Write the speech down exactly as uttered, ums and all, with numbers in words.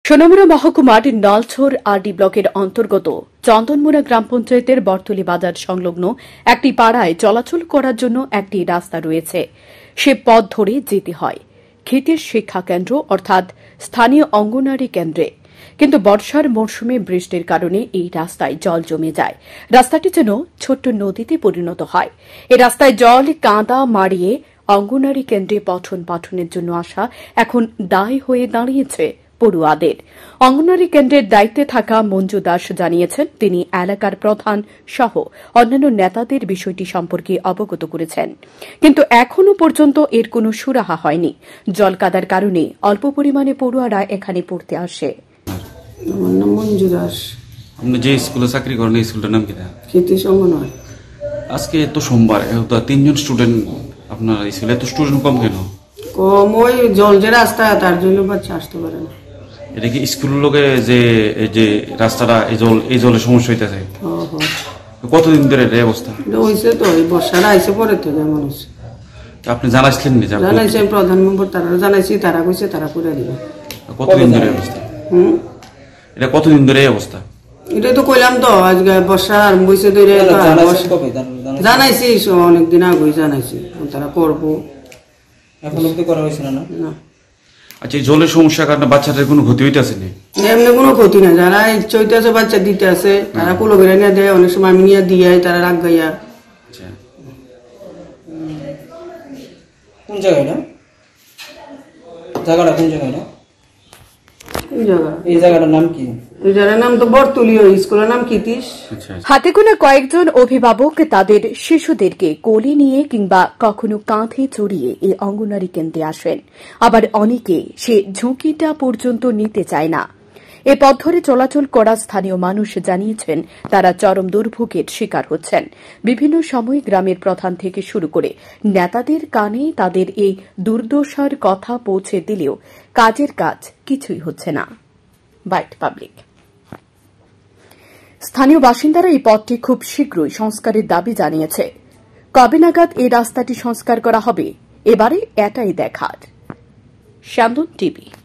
সোনামুড়া মহকুমার নলছড় আরডি ব্লকের অন্তর্গত চন্দনমুড়া গ্রাম পঞ্চায়েতের বরতলী বাজার সংলগ্ন একটি পাড়ায় চলাচল করার জন্য একটি রাস্তা রয়েছে। সে পথ ধরে যেতে হয় ক্ষেতের শিক্ষা কেন্দ্র অর্থাৎ স্থানীয় অঙ্গনারী কেন্দ্রে। কিন্তু বর্ষার মরশুমে বৃষ্টির কারণে এই রাস্তায় জল জমে যায়। রাস্তাটি যেন ছোট্ট নদীতে পরিণত হয়। এই রাস্তায় জল কাঁদা মাড়িয়ে অঙ্গনারী কেন্দ্রে পঠন পাঠনের জন্য আসা এখন দায় হয়ে দাঁড়িয়েছে পড়ুয়াদের। অঙ্গনারী কেন্দ্রের দায়িত্বে থাকা মঞ্জু দাস জানিয়েছেন, তিনি এলাকার প্রধান সহ অন্যান্য নেতাদের বিষয়টি সম্পর্কে অবগত করেছেন, কিন্তু এখনও পর্যন্ত এর কোনো সুরাহা হয়নি। জল কাদার কারণে অল্প পরিমাণে পড়ুয়ারা এখানে পড়তে আসে। আমার নাম মঞ্জু দাস। আপনি যে স্কুলে চাকরি করেন এই স্কুলটার নাম কি? কৃতি সমন্বয়। আজকে তো সোমবার, তিনজন স্টুডেন্ট আপনার স্কুলে, এত স্টুডেন্ট কম কেন? কম ওই জল যে রাস্তা তার জন্য বাচ্চা আসতে পারে না। এটা কি স্কুলের লোকে যে এই যে রাস্তাটা এই জল এই জলের সমস্যা হইতেছে? কতদিন ধরে এই অবস্থা হয়েছে? তো এই বর্ষাটা আইসে পরে থেকে এমন হচ্ছে। আপনি জানাইছিলেন? জানাইছি প্রধানমন্ত্রী, তারা জানাইছি, তারা কইছে তারা করে দিবে। কতদিন ধরে অবস্থা? হম এটা কতদিন ধরে এই অবস্থা? এটাই তো কইলাম তো, আজকে বর্ষা আরম্ভ হয়েছে ধরে জানাইছি, অনেকদিন আগে জানাইছি, তারা করবো। এখন অবধি করা হয়েছে না? না। আচ্ছা, এই জলের সমস্যার কারণে বাচ্চাদের কোনো ক্ষতি হইতেছে না? এমনি কোনো ক্ষতি না, যারা ইচ্ছা হইতেছে বাচ্চা দিতে আছে তারা কুলো বেড়ে নিয়ে দেয়, অনেক সময় আমি নিয়ে দিয়ে তারা রাগ গাইয়া। কোন জায়গায় না জায়গাটা? কোন জায়গায় না কোন জায়গা? এই জায়গাটার নাম কি? এই জায়গার নাম তো বরতলী, স্কুলের নাম কৃতিশ। হাতে গোনা কয়েকজন অভিভাবক তাদের শিশুদেরকে কোলে নিয়ে কিংবা কখনো কাঁধে চড়িয়ে এই অঙ্গনারী কেন্দ্রে আসেন, আবার অনেকে সে ঝুঁকিটা পর্যন্ত নিতে চায় না। এ পথ ধরে চলাচল করা স্থানীয় মানুষ জানিয়েছেন, তারা চরম দুর্ভোগের শিকার হচ্ছেন। বিভিন্ন সময় গ্রামের প্রধান থেকে শুরু করে নেতাদের কানে তাদের এই দুর্দশার কথা পৌঁছে দিলেও কাজের কাজ কিছুই হচ্ছে না। Byte public. স্থানীয় বাসিন্দারা এই পথটি খুব শীঘ্রই সংস্কারের দাবি জানিয়েছে। কবে নাগাদ এই রাস্তাটি সংস্কার করা হবে এবারে এটাই দেখার। শ্যামদন টিভি।